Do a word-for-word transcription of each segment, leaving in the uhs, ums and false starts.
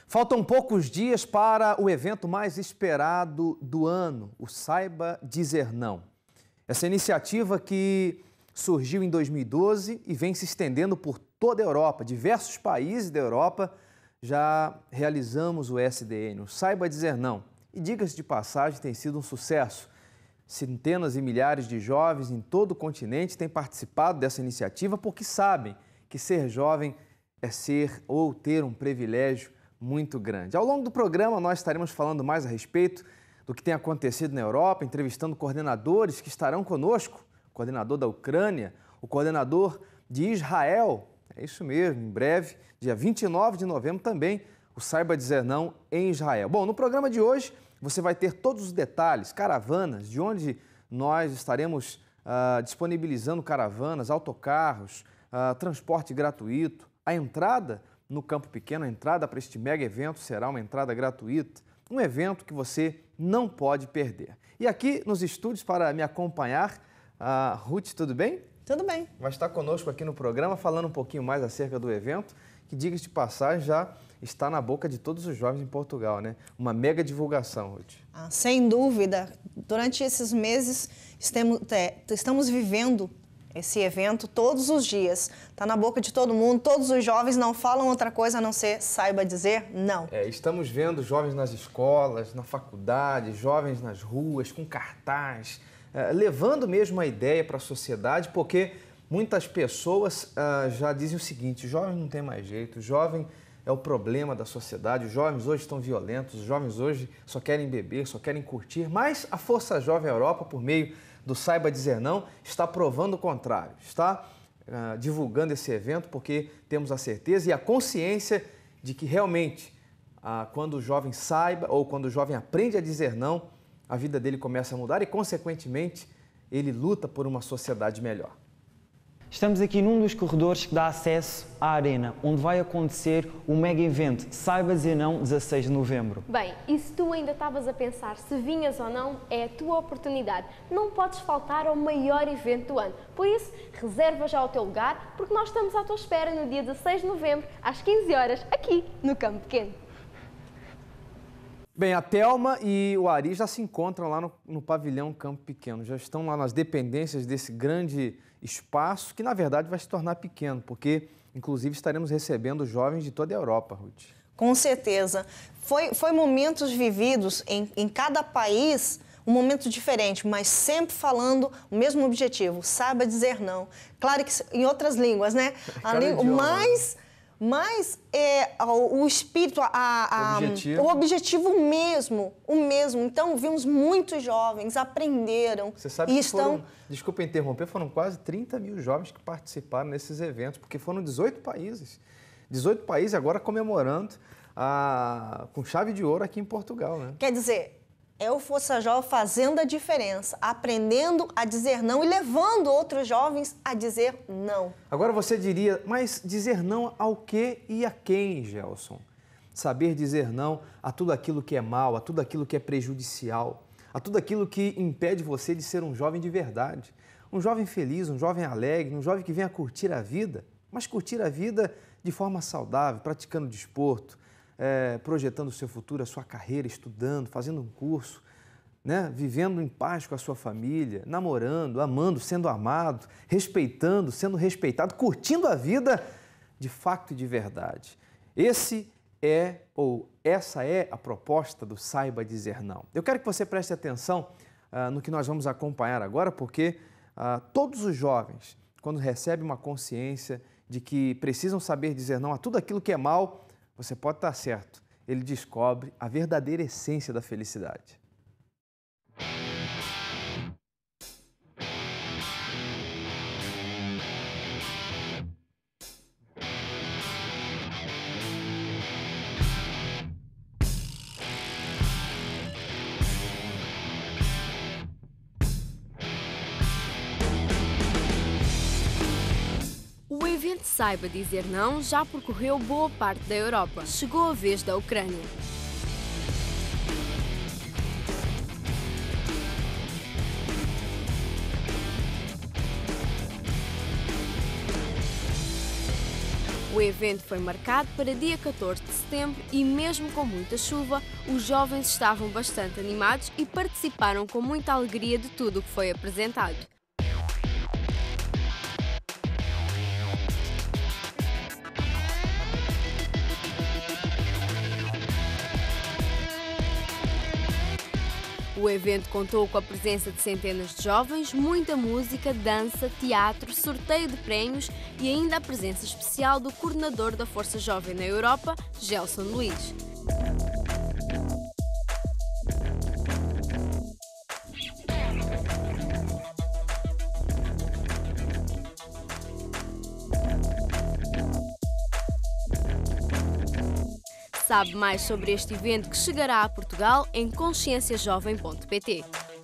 Faltam poucos dias para o evento mais esperado do ano, o Saiba Dizer Não. Essa iniciativa que surgiu em dois mil e doze e vem se estendendo por toda a Europa. Diversos países da Europa já realizamos o S D N, o Saiba Dizer Não. E diga-se de passagem, tem sido um sucesso. Centenas e milhares de jovens em todo o continente têm participado dessa iniciativa porque sabem que ser jovem é ser ou ter um privilégio muito grande. Ao longo do programa, nós estaremos falando mais a respeito do que tem acontecido na Europa, entrevistando coordenadores que estarão conosco, o coordenador da Ucrânia, o coordenador de Israel, é isso mesmo, em breve, dia vinte e nove de novembro também, o Saiba Dizer Não em Israel. Bom, no programa de hoje, você vai ter todos os detalhes, caravanas, de onde nós estaremos ah, disponibilizando caravanas, autocarros, ah, transporte gratuito, a entrada no Campo Pequeno, a entrada para este mega evento será uma entrada gratuita, um evento que você não pode perder. E aqui nos estúdios para me acompanhar, a Ruth, tudo bem? Tudo bem. Vai estar conosco aqui no programa falando um pouquinho mais acerca do evento, que, diga-se de passagem, já está na boca de todos os jovens em Portugal, né? Uma mega divulgação, Ruth. Ah, sem dúvida. Durante esses meses, estamos, é, estamos vivendo esse evento todos os dias. Está na boca de todo mundo, todos os jovens não falam outra coisa a não ser saiba dizer não. É, estamos vendo jovens nas escolas, na faculdade, jovens nas ruas, com cartaz, é, levando mesmo a ideia para a sociedade, porque muitas pessoas ah, já dizem o seguinte: jovem não tem mais jeito, jovem é o problema da sociedade, os jovens hoje estão violentos, os jovens hoje só querem beber, só querem curtir, mas a Força Jovem Europa, por meio do Saiba Dizer Não, está provando o contrário, está uh, divulgando esse evento porque temos a certeza e a consciência de que realmente uh, quando o jovem saiba ou quando o jovem aprende a dizer não, a vida dele começa a mudar e, consequentemente, ele luta por uma sociedade melhor. Estamos aqui num dos corredores que dá acesso à arena, onde vai acontecer o mega evento Saiba Dizer Não, dezasseis de novembro. Bem, e se tu ainda estavas a pensar se vinhas ou não, é a tua oportunidade. Não podes faltar ao maior evento do ano. Por isso, reserva já o teu lugar, porque nós estamos à tua espera no dia dezasseis de novembro, às quinze horas, aqui no Campo Pequeno. Bem, a Thelma e o Ari já se encontram lá no, no pavilhão Campo Pequeno, já estão lá nas dependências desse grande espaço, que na verdade vai se tornar pequeno, porque inclusive estaremos recebendo jovens de toda a Europa, Ruth. Com certeza. Foi, foi momentos vividos em, em cada país, um momento diferente, mas sempre falando o mesmo objetivo, saiba dizer não. Claro que em outras línguas, né? A língua, mas... Mas é, o espírito, a, a, objetivo. o objetivo mesmo, o mesmo. Então, vimos muitos jovens, aprenderam. Você sabe e que estão... foram, desculpa interromper, foram quase trinta mil jovens que participaram nesses eventos, porque foram dezoito países. dezoito países agora comemorando a, com chave de ouro aqui em Portugal, né? Quer dizer, é o Força Jovem fazendo a diferença, aprendendo a dizer não e levando outros jovens a dizer não. Agora você diria, mas dizer não ao que e a quem, Gelson? Saber dizer não a tudo aquilo que é mal, a tudo aquilo que é prejudicial, a tudo aquilo que impede você de ser um jovem de verdade. Um jovem feliz, um jovem alegre, um jovem que venha curtir a vida, mas curtir a vida de forma saudável, praticando desporto, É, projetando o seu futuro, a sua carreira, estudando, fazendo um curso, né? Vivendo em paz com a sua família, namorando, amando, sendo amado, respeitando, sendo respeitado, curtindo a vida de facto e de verdade. Esse é, ou essa é a proposta do Saiba Dizer Não. Eu quero que você preste atenção ah, no que nós vamos acompanhar agora, porque ah, todos os jovens, quando recebem uma consciência de que precisam saber dizer não a tudo aquilo que é mal, você pode estar certo, ele descobre a verdadeira essência da felicidade. O evento Saiba Dizer Não já percorreu boa parte da Europa. Chegou a vez da Ucrânia. O evento foi marcado para dia catorze de setembro e, mesmo com muita chuva, os jovens estavam bastante animados e participaram com muita alegria de tudo o que foi apresentado. O evento contou com a presença de centenas de jovens, muita música, dança, teatro, sorteio de prémios e ainda a presença especial do coordenador da Força Jovem na Europa, Gelson Luís. Sabe mais sobre este evento que chegará a Portugal em consciência jovem ponto pt.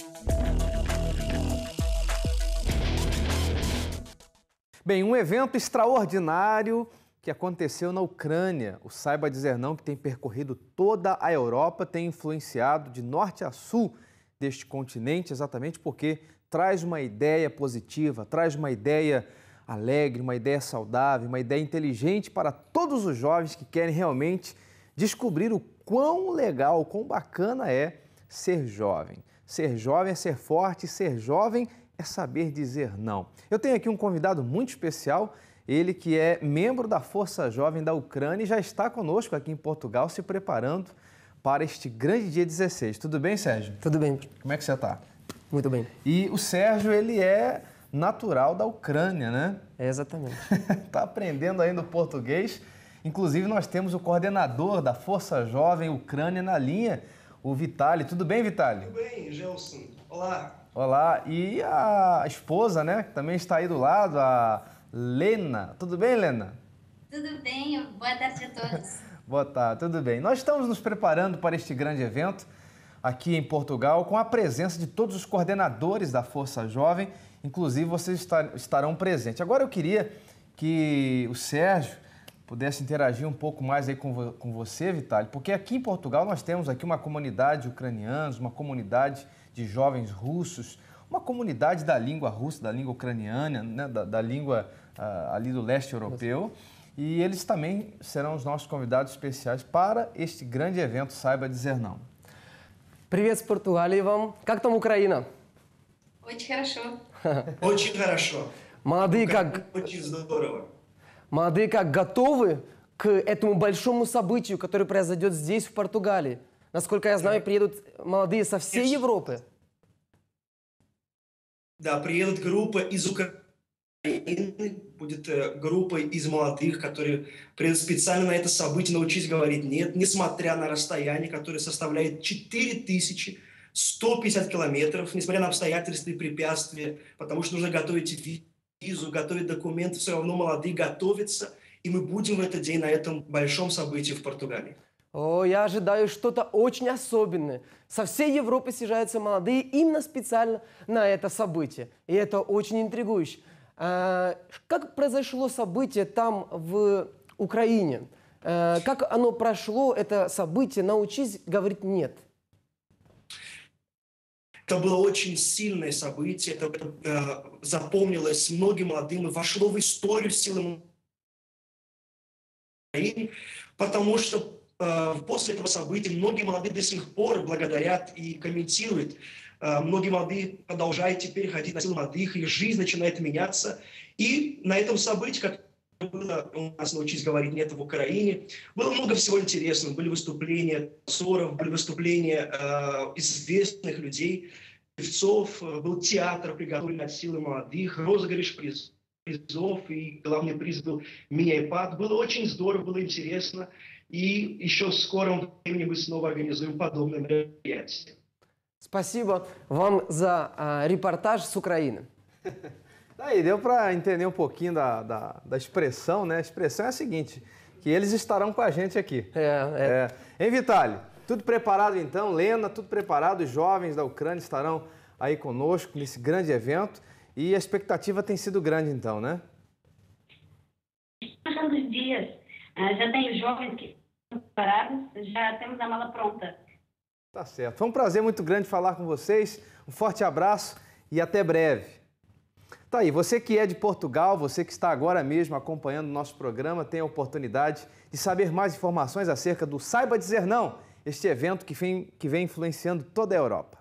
Bem, um evento extraordinário que aconteceu na Ucrânia. O Saiba Dizer Não, que tem percorrido toda a Europa, tem influenciado de norte a sul deste continente, exatamente porque traz uma ideia positiva, traz uma ideia alegre, uma ideia saudável, uma ideia inteligente para todos os jovens que querem realmente descobrir o quão legal, o quão bacana é ser jovem. Ser jovem é ser forte, ser jovem é saber dizer não. Eu tenho aqui um convidado muito especial, ele que é membro da Força Jovem da Ucrânia e já está conosco aqui em Portugal se preparando para este grande dia dezesseis. Tudo bem, Sérgio? Tudo bem. Como é que você está? Muito bem. E o Sérgio, ele é natural da Ucrânia, né? É, exatamente. Está aprendendo ainda o português. Inclusive, nós temos o coordenador da Força Jovem Ucrânia na linha, o Vitali. Tudo bem, Vitali? Tudo bem, Gelson. Olá. Olá. E a esposa, né, que também está aí do lado, a Lena. Tudo bem, Lena? Tudo bem. Boa tarde a todos. Boa tarde, tudo bem. Nós estamos nos preparando para este grande evento aqui em Portugal, com a presença de todos os coordenadores da Força Jovem. Inclusive, vocês estarão presentes. Agora, eu queria que o Sérgio pudesse interagir um pouco mais aí com, com você, Vitali, porque aqui em Portugal nós temos aqui uma comunidade de ucranianos, uma comunidade de jovens russos, uma comunidade da língua russa, da língua ucraniana, né, da, da língua uh, ali do leste europeu, e eles também serão os nossos convidados especiais para este grande evento Saiba Dizer Não. Привет с Португалии вам. Как там Украина? Очень хорошо. Очень хорошо. Молодые как, Очень здорово. молодые как готовы к этому большому событию, которое произойдет здесь, в Португалии? Насколько я знаю, приедут молодые со всей Европы. Да, приедут группа из Украины, будет э, группа из молодых, которые приедут специально на это событие научить говорить «нет», несмотря на расстояние, которое составляет четыре тысячи сто пятьдесят километров, несмотря на обстоятельства и препятствия, потому что нужно готовить визу, готовить документы, все равно молодые готовятся, и мы будем в этот день на этом большом событии в Португалии. О, я ожидаю что-то очень особенное. Со всей Европы съезжаются молодые именно специально на это событие. И это очень интригующе. А, как произошло событие там, в Украине? А, как оно прошло, это событие, научись говорить «нет»? Это было очень сильное событие, это, это э, запомнилось многим молодым и вошло в историю силы Украины, потому что э, после этого события многие молодые до сих пор благодарят и комментируют. Э, многие молодые продолжают теперь ходить на силу молодых, и жизнь начинает меняться. И на этом событии, как было у нас «Научись говорить нет» в Украине, было много всего интересного. Были выступления актеров, были выступления э, известных людей, певцов, был театр, приготовленный от силы молодых, розыгрыш приз, призов, и главный приз был мини-айпад. Было очень здорово, было интересно, и еще в скором времени мы снова организуем подобное мероприятие. Спасибо вам за а, репортаж с Украины. Aí, deu para entender um pouquinho da, da, da expressão, né? A expressão é a seguinte, que eles estarão com a gente aqui. É, é. Hein, Vitali? Tudo preparado então? Lena, tudo preparado? Os jovens da Ucrânia estarão aí conosco nesse grande evento e a expectativa tem sido grande então, né? Passando os dias, já tem os jovens que estão preparados, já temos a mala pronta. Tá certo. Foi um prazer muito grande falar com vocês. Um forte abraço e até breve. Tá aí, você que é de Portugal, você que está agora mesmo acompanhando o nosso programa, tem a oportunidade de saber mais informações acerca do Saiba Dizer Não, este evento que vem, que vem influenciando toda a Europa.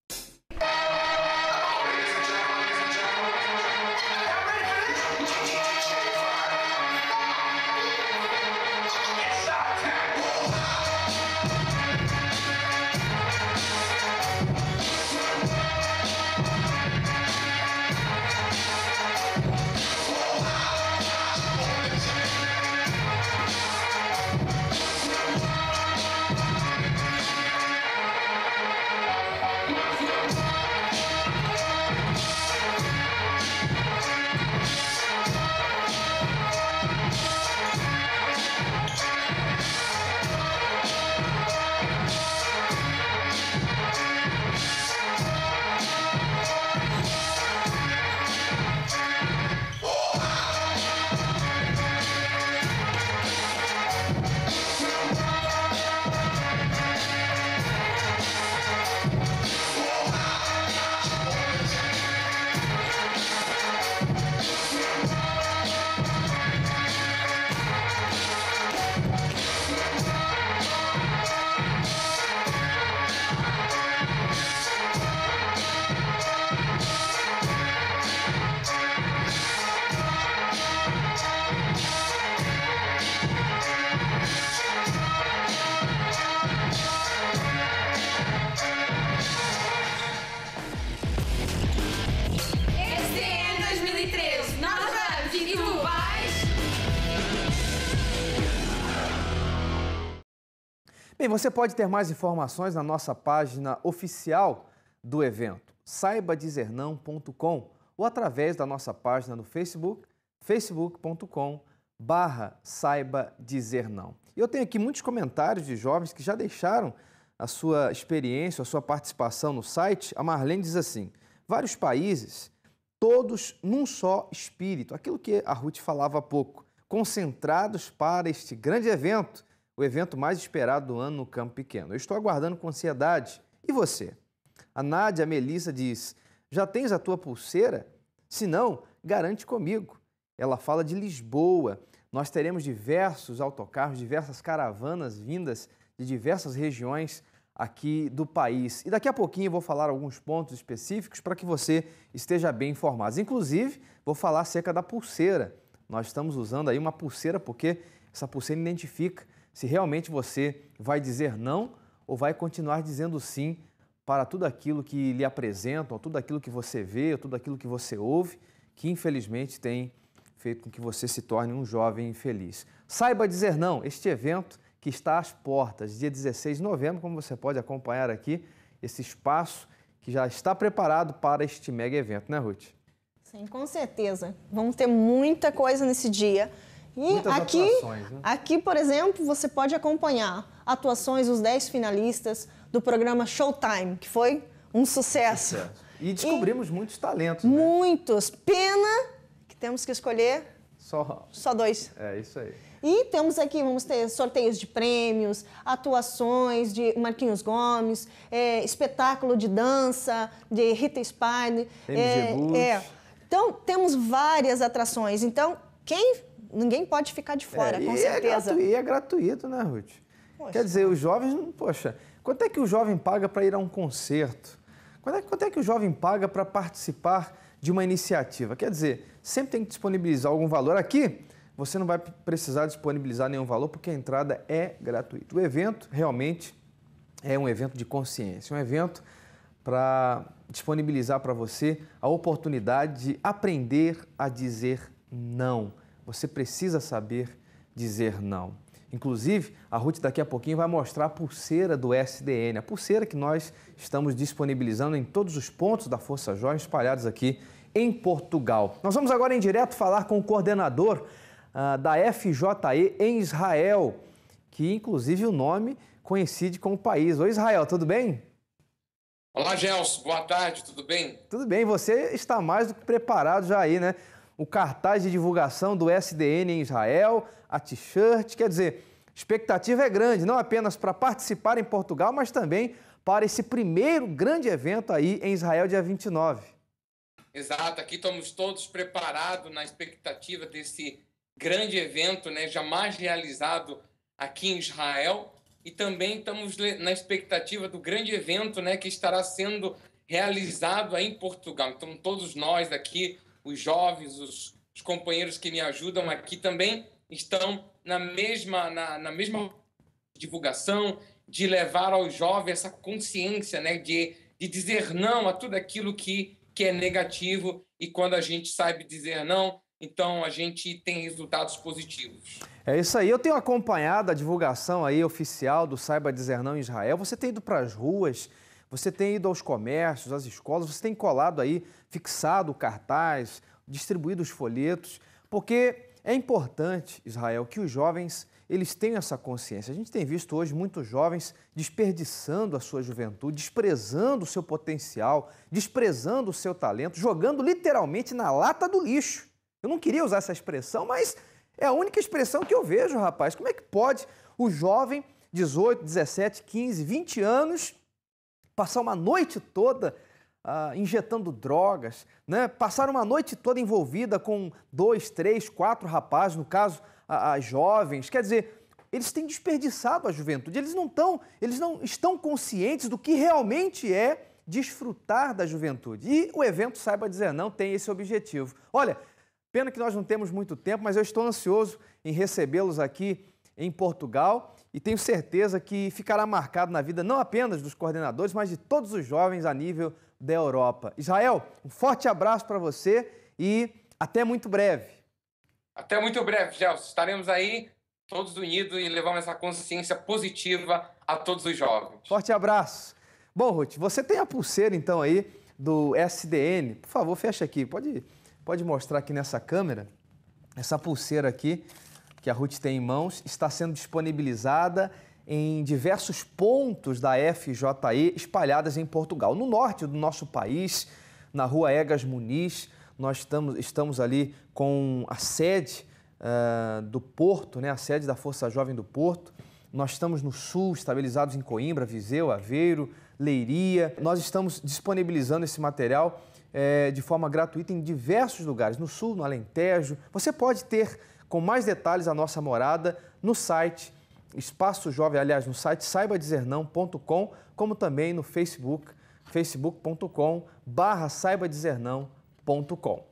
Bem, você pode ter mais informações na nossa página oficial do evento, saiba dizer não ponto com, ou através da nossa página no Facebook, facebook ponto com barra saiba dizer não. Eu tenho aqui muitos comentários de jovens que já deixaram a sua experiência, a sua participação no site. A Marlene diz assim: vários países, todos num só espírito, aquilo que a Ruth falava há pouco, concentrados para este grande evento, o evento mais esperado do ano no campo pequeno. Eu estou aguardando com ansiedade. E você? A Nádia Melissa diz: já tens a tua pulseira? Se não, garante comigo. Ela fala de Lisboa. Nós teremos diversos autocarros, diversas caravanas vindas de diversas regiões aqui do país. E daqui a pouquinho eu vou falar alguns pontos específicos para que você esteja bem informado. Inclusive, vou falar acerca da pulseira. Nós estamos usando aí uma pulseira porque essa pulseira identifica se realmente você vai dizer não ou vai continuar dizendo sim para tudo aquilo que lhe apresentam, tudo aquilo que você vê, tudo aquilo que você ouve, que infelizmente tem feito com que você se torne um jovem infeliz. Saiba dizer não, este evento que está às portas, dia dezesseis de novembro, como você pode acompanhar aqui, esse espaço que já está preparado para este mega evento, né, Ruth? Sim, com certeza. Vamos ter muita coisa nesse dia. E Muitas aqui, atuações, né? aqui, por exemplo, você pode acompanhar atuações dos dez finalistas do programa Showtime, que foi um sucesso. Sucesso. E descobrimos e muitos talentos, né? Muitos. Muitos. Pena que temos que escolher só, só dois. É, isso aí. E temos aqui, vamos ter sorteios de prêmios, atuações de Marquinhos Gomes, é, espetáculo de dança de Rita Spine. M G Bus. É. Então, temos várias atrações. Então, quem... Ninguém pode ficar de fora, é, com e certeza. É gratuito, e é gratuito, né, Ruth? Poxa, Quer dizer, os jovens, poxa, quanto é que o jovem paga para ir a um concerto? Quanto é, quanto é que o jovem paga para participar de uma iniciativa? Quer dizer, sempre tem que disponibilizar algum valor. Aqui, você não vai precisar disponibilizar nenhum valor, porque a entrada é gratuita. O evento realmente é um evento de consciência, um evento para disponibilizar para você a oportunidade de aprender a dizer não. Você precisa saber dizer não. Inclusive, a Ruth daqui a pouquinho vai mostrar a pulseira do S D N, a pulseira que nós estamos disponibilizando em todos os pontos da Força Jovem espalhados aqui em Portugal. Nós vamos agora em direto falar com o coordenador uh, da F J E em Israel, que inclusive o nome coincide com o país. Oi, Israel, tudo bem? Olá, Gelson, boa tarde, tudo bem? Tudo bem, você está mais do que preparado já aí, né? O cartaz de divulgação do S D N em Israel, a t-shirt, quer dizer, a expectativa é grande, não apenas para participar em Portugal, mas também para esse primeiro grande evento aí em Israel, dia vinte e nove. exato. Aqui estamos todos preparados na expectativa desse grande evento, né, jamais realizado aqui em Israel. E também estamos na expectativa do grande evento, né, que estará sendo realizado aí em Portugal. Então, todos nós aqui, os jovens, os, os companheiros que me ajudam aqui também estão na mesma, na, na mesma divulgação de levar aos jovens essa consciência, né, de, de dizer não a tudo aquilo que, que é negativo. E quando a gente sabe dizer não, então a gente tem resultados positivos. É isso aí. Eu tenho acompanhado a divulgação aí oficial do Saiba Dizer Não em Israel. Você tem ido para as ruas, você tem ido aos comércios, às escolas, você tem colado aí, fixado o cartaz, distribuído os folhetos, porque é importante, Israel, que os jovens eles tenham essa consciência. A gente tem visto hoje muitos jovens desperdiçando a sua juventude, desprezando o seu potencial, desprezando o seu talento, jogando literalmente na lata do lixo. Eu não queria usar essa expressão, mas é a única expressão que eu vejo, rapaz. Como é que pode o jovem, dezoito, dezessete, quinze, vinte anos, passar uma noite toda ah, injetando drogas, né? Passar uma noite toda envolvida com dois, três, quatro rapazes, no caso, as jovens? Quer dizer, eles têm desperdiçado a juventude, eles não estão, eles não estão conscientes do que realmente é desfrutar da juventude. E o evento Saiba Dizer Não tem esse objetivo. Olha, pena que nós não temos muito tempo, mas eu estou ansioso em recebê-los aqui em Portugal e tenho certeza que ficará marcado na vida não apenas dos coordenadores, mas de todos os jovens a nível da Europa. Israel, um forte abraço para você e até muito breve. Até muito breve, Gelson. Estaremos aí todos unidos e levando essa consciência positiva a todos os jovens. Forte abraço. Bom, Ruth, você tem a pulseira então aí do S D N. Por favor, fecha aqui. Pode... Pode mostrar aqui nessa câmera, essa pulseira aqui que a Ruth tem em mãos, está sendo disponibilizada em diversos pontos da F J E espalhadas em Portugal. No norte do nosso país, na rua Egas Muniz, nós estamos, estamos ali com a sede uh, do Porto, né, a sede da Força Jovem do Porto. Nós estamos no sul, estabilizados em Coimbra, Viseu, Aveiro, Leiria. Nós estamos disponibilizando esse material É, de forma gratuita em diversos lugares, no sul, no Alentejo. Você pode ter com mais detalhes a nossa morada no site Espaço Jovem, aliás, no site saiba dizer não ponto com, como também no Facebook, facebook ponto com barra saiba dizer não ponto com.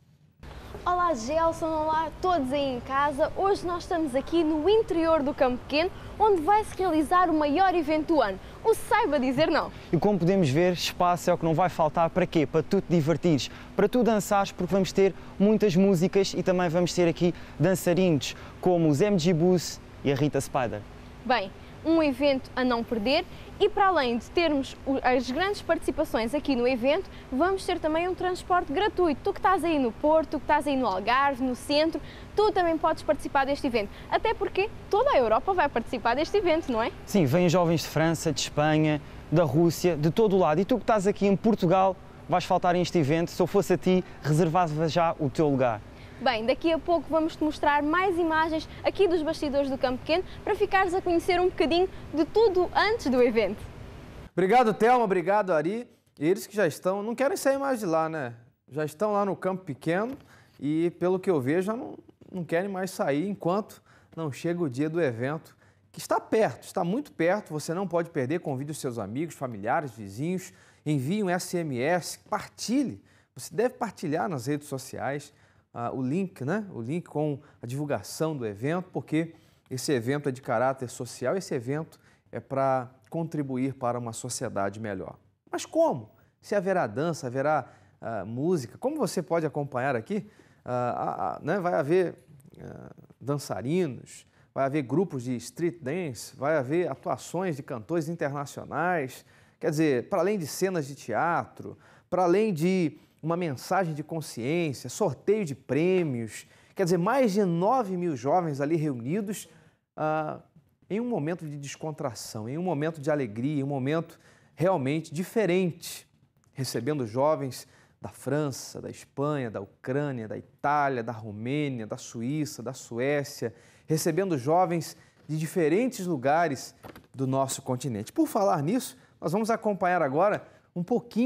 Olá Gelson, olá a todos aí em casa. Hoje nós estamos aqui no interior do Campo Pequeno, onde vai-se realizar o maior evento do ano, o Saiba Dizer Não. E como podemos ver, espaço é o que não vai faltar. Para quê? Para tu te divertires, para tu dançares, porque vamos ter muitas músicas e também vamos ter aqui dançarinos como os M G Bus e a Rita Spider. Bem, um evento a não perder. E para além de termos as grandes participações aqui no evento, vamos ter também um transporte gratuito. Tu que estás aí no Porto, tu que estás aí no Algarve, no centro, tu também podes participar deste evento. Até porque toda a Europa vai participar deste evento, não é? Sim, vêm jovens de França, de Espanha, da Rússia, de todo o lado. E tu que estás aqui em Portugal, vais faltar neste evento. Se eu fosse a ti, reservava já o teu lugar. Bem, daqui a pouco vamos-te mostrar mais imagens aqui dos bastidores do Campo Pequeno para ficares a conhecer um bocadinho de tudo antes do evento. Obrigado, Thelma, obrigado, Ari. Eles que já estão, não querem sair mais de lá, né? Já estão lá no Campo Pequeno e, pelo que eu vejo, já não, não querem mais sair enquanto não chega o dia do evento, que está perto, está muito perto, você não pode perder. Convide os seus amigos, familiares, vizinhos, envie um S M S, partilhe. Você deve partilhar nas redes sociais. Uh, o link, né? O link com a divulgação do evento, porque esse evento é de caráter social, esse evento é para contribuir para uma sociedade melhor. Mas como? Se haverá dança, haverá uh, música, como você pode acompanhar aqui, uh, uh, uh, né? Vai haver uh, dançarinos, vai haver grupos de street dance, vai haver atuações de cantores internacionais, quer dizer, para além de cenas de teatro, para além de uma mensagem de consciência, sorteio de prêmios, quer dizer, mais de nove mil jovens ali reunidos ah, em um momento de descontração, em um momento de alegria, em um momento realmente diferente, recebendo jovens da França, da Espanha, da Ucrânia, da Itália, da Romênia, da Suíça, da Suécia, recebendo jovens de diferentes lugares do nosso continente. Por falar nisso, nós vamos acompanhar agora um pouquinho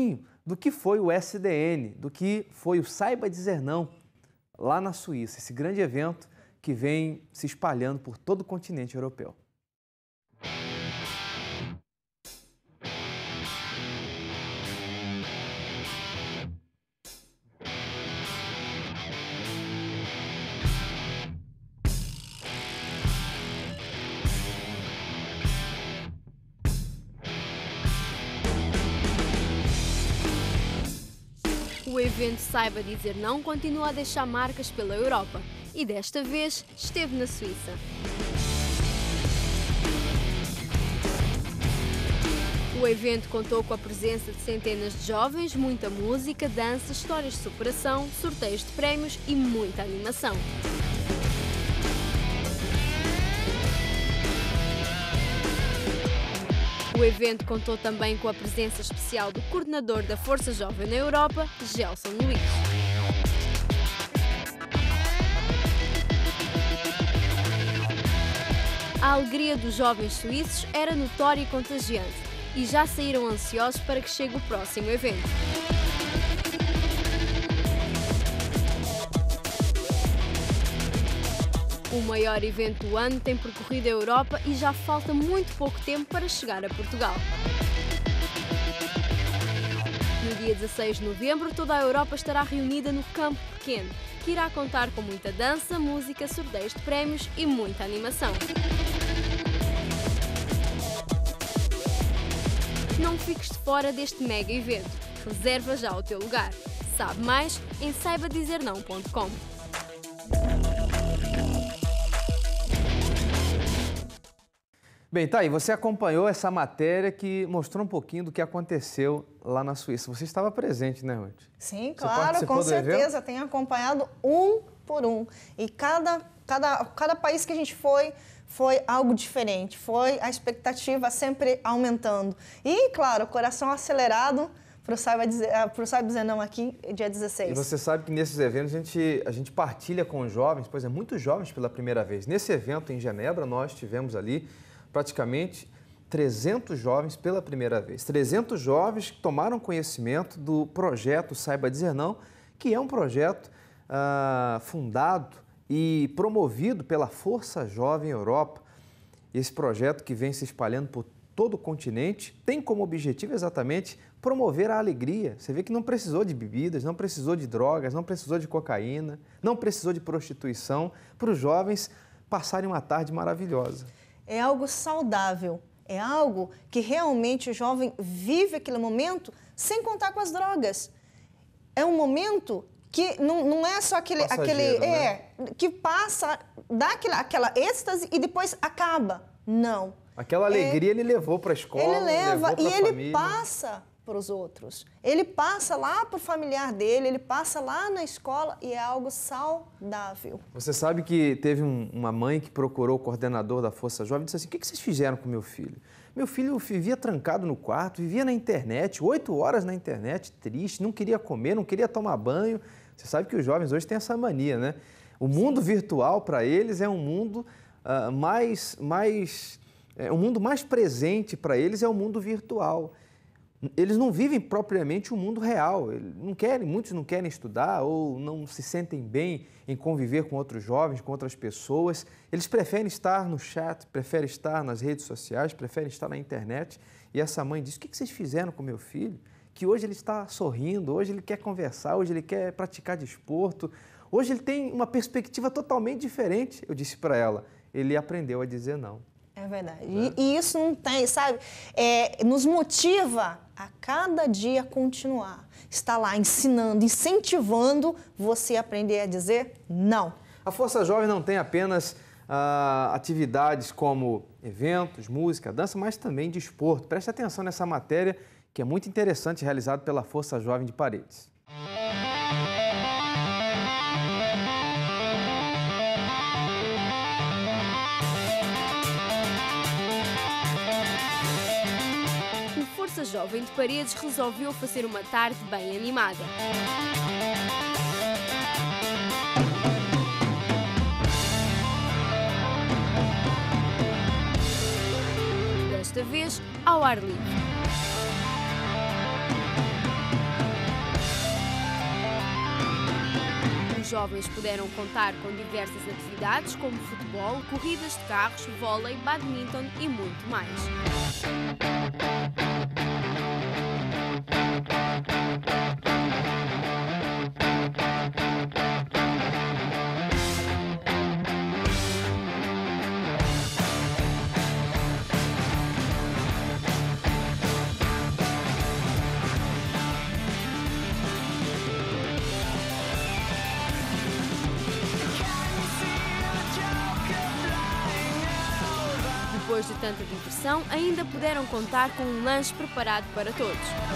do que foi o S D N, do que foi o Saiba Dizer Não, lá na Suíça, esse grande evento que vem se espalhando por todo o continente europeu. O evento Saiba Dizer Não continua a deixar marcas pela Europa e desta vez esteve na Suíça. O evento contou com a presença de centenas de jovens, muita música, dança, histórias de superação, sorteios de prémios e muita animação. O evento contou também com a presença especial do coordenador da Força Jovem na Europa, Gelson Luís. A alegria dos jovens suíços era notória e contagiante e já saíram ansiosos para que chegue o próximo evento. O maior evento do ano tem percorrido a Europa e já falta muito pouco tempo para chegar a Portugal. No dia dezasseis de novembro, toda a Europa estará reunida no Campo Pequeno, que irá contar com muita dança, música, sorteios de prémios e muita animação. Não fiques de fora deste mega evento. Reserva já o teu lugar. Sabe mais em saiba dizer não ponto com. Bem, tá aí, você acompanhou essa matéria que mostrou um pouquinho do que aconteceu lá na Suíça. Você estava presente, né, Ruth? Sim, claro, com certeza. Tenho acompanhado um por um. E cada, cada, cada país que a gente foi, foi algo diferente. Foi a expectativa sempre aumentando. E, claro, o coração acelerado para o Saiba Dizer, pro Saiba Dizer Não aqui, dia dezesseis. E você sabe que nesses eventos a gente, a gente partilha com os jovens, pois é, muitos jovens pela primeira vez. Nesse evento em Genebra, nós tivemos ali praticamente trezentos jovens pela primeira vez. trezentos jovens que tomaram conhecimento do projeto Saiba Dizer Não, que é um projeto ah, fundado e promovido pela Força Jovem Europa. Esse projeto que vem se espalhando por todo o continente tem como objetivo exatamente promover a alegria. Você vê que não precisou de bebidas, não precisou de drogas, não precisou de cocaína, não precisou de prostituição para os jovens passarem uma tarde maravilhosa. É algo saudável, é algo que realmente o jovem vive aquele momento sem contar com as drogas. É um momento que não, não é só aquele, aquele né? é, que passa, dá aquela, aquela êxtase e depois acaba. Não. Aquela alegria é, ele levou para a escola, ele leva levou e ele família. passa para os outros. Ele passa lá para o familiar dele, ele passa lá na escola e é algo saudável. Você sabe que teve um, uma mãe que procurou o coordenador da Força Jovem e disse assim, o que, que vocês fizeram com meu filho? Meu filho vivia trancado no quarto, vivia na internet, oito horas na internet, triste, não queria comer, não queria tomar banho. Você sabe que os jovens hoje têm essa mania, né? O mundo Sim. virtual para eles é um mundo uh, mais, mais, é, um mundo mais presente para eles é o mundo virtual. Eles não vivem propriamente o mundo real, eles não querem, muitos não querem estudar ou não se sentem bem em conviver com outros jovens, com outras pessoas. Eles preferem estar no chat, preferem estar nas redes sociais, preferem estar na internet. E essa mãe disse, o que vocês fizeram com meu filho? Que hoje ele está sorrindo, hoje ele quer conversar, hoje ele quer praticar desporto, hoje ele tem uma perspectiva totalmente diferente. Eu disse para ela, ele aprendeu a dizer não. É verdade. E, e isso não tem, sabe? É, nos motiva a cada dia continuar. Está lá ensinando, incentivando você a aprender a dizer não. A Força Jovem não tem apenas ah, atividades como eventos, música, dança, mas também desporto. Preste atenção nessa matéria que é muito interessante, realizada pela Força Jovem de Paredes. A Jovem de Paredes resolveu fazer uma tarde bem animada. Desta vez, ao ar livre. jovens puderam contar com diversas atividades como futebol, corridas de carros, vôlei, badminton e muito mais. Depois de tanta diversão, ainda puderam contar com um lanche preparado para todos.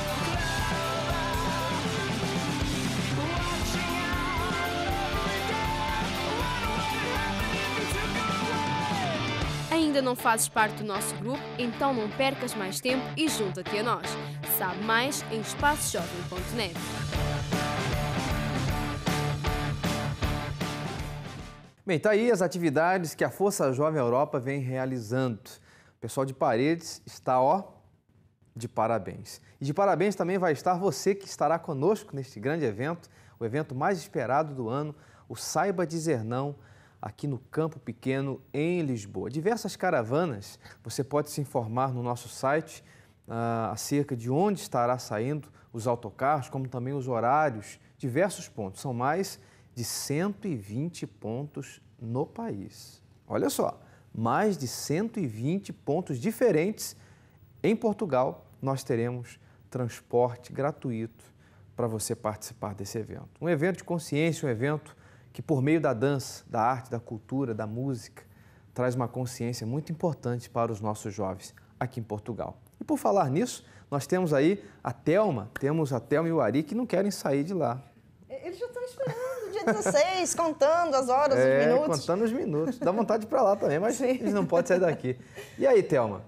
Ainda não fazes parte do nosso grupo? Então não percas mais tempo e junta-te a nós. Sabe mais em espaço jovem ponto net. Bem, tá aí as atividades que a Força Jovem Europa vem realizando. O pessoal de Paredes está, ó, de parabéns. E de parabéns também vai estar você que estará conosco neste grande evento, o evento mais esperado do ano, o Saiba Dizer Não, aqui no Campo Pequeno, em Lisboa. Diversas caravanas, você pode se informar no nosso site ah, acerca de onde estará saindo os autocarros, como também os horários, diversos pontos. São mais de cento e vinte pontos no país. Olha só, mais de cento e vinte pontos diferentes. Em Portugal, nós teremos transporte gratuito para você participar desse evento. Um evento de consciência, um evento que, por meio da dança, da arte, da cultura, da música, traz uma consciência muito importante para os nossos jovens aqui em Portugal. E por falar nisso, nós temos aí a Thelma, temos a Thelma e o Ari que não querem sair de lá. Eles já estão esperando. Dia dezesseis, contando as horas, é, os minutos. contando os minutos. Dá vontade de ir para lá também, mas Sim. Eles não podem sair daqui. E aí, Thelma?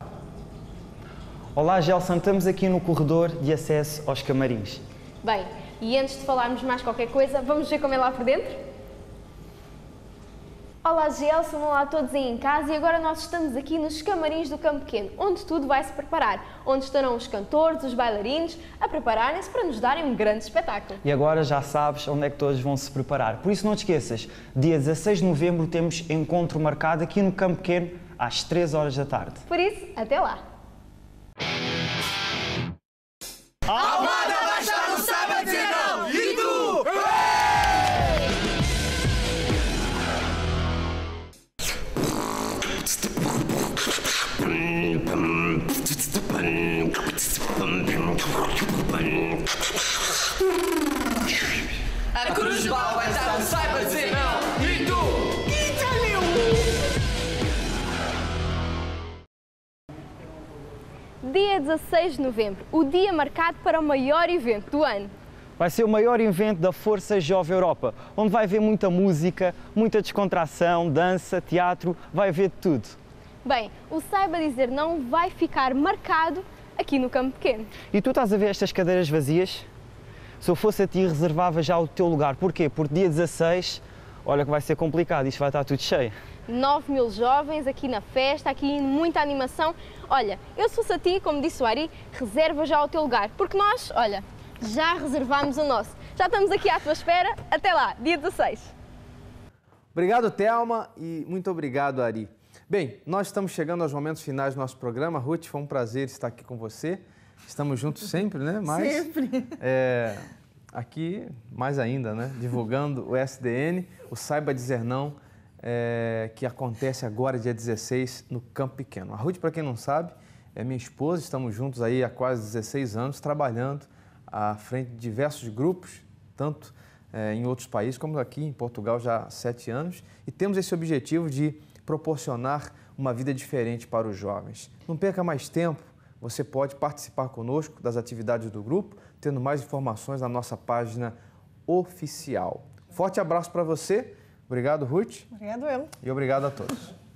Olá, Gelson, estamos aqui no corredor de acesso aos camarins. Bem, e antes de falarmos mais qualquer coisa, vamos ver como é lá por dentro? Olá, Gelson, olá a todos aí em casa e agora nós estamos aqui nos camarins do Campo Pequeno, onde tudo vai se preparar, onde estarão os cantores, os bailarinos, a prepararem-se para nos darem um grande espetáculo. E agora já sabes onde é que todos vão se preparar. Por isso não te esqueças, dia dezasseis de novembro temos encontro marcado aqui no Campo Pequeno às três horas da tarde. Por isso, até lá! Almada vai estar no Saiba Dizer Não! E tu? A Cruz de Bala vai estar no Saiba Dizer Não! E tu? Dia dezasseis de novembro, o dia marcado para o maior evento do ano. Vai ser o maior evento da Força Jovem Europa, onde vai haver muita música, muita descontração, dança, teatro, vai haver de tudo. Bem, o Saiba Dizer Não vai ficar marcado aqui no Campo Pequeno. E tu estás a ver estas cadeiras vazias? Se eu fosse a ti, reservava já o teu lugar. Porquê? Porque dia dezasseis, olha que vai ser complicado, isto vai estar tudo cheio. nove mil jovens aqui na festa, aqui muita animação. Olha, eu se fosse a ti, como disse o Ari, reserva já o teu lugar, porque nós, olha, já reservámos o nosso. Já estamos aqui à tua espera. Até lá, dia dezasseis. Obrigado, Thelma, e muito obrigado, Ari. Bem, nós estamos chegando aos momentos finais do nosso programa. Ruth, foi um prazer estar aqui com você. Estamos juntos sempre, né? Mas, sempre. É, aqui, mais ainda, né? Divulgando o S D N, o Saiba Dizer Não, é, que acontece agora, dia dezesseis, no Campo Pequeno. A Ruth, para quem não sabe, é minha esposa. Estamos juntos aí há quase dezesseis anos, trabalhando à frente de diversos grupos, tanto é, em outros países como aqui em Portugal já há sete anos. E temos esse objetivo de proporcionar uma vida diferente para os jovens. Não perca mais tempo, você pode participar conosco das atividades do grupo, tendo mais informações na nossa página oficial. Forte abraço para você, obrigado, Ruth. Obrigado, eu. E obrigado a todos.